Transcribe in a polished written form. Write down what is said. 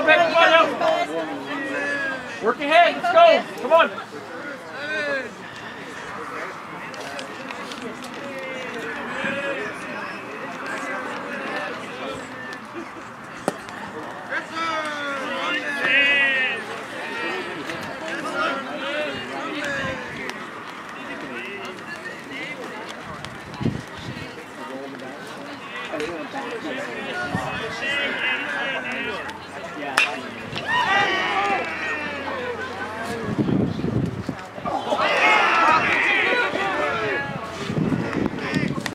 Beck, come on now. Work ahead, let's go. Come on.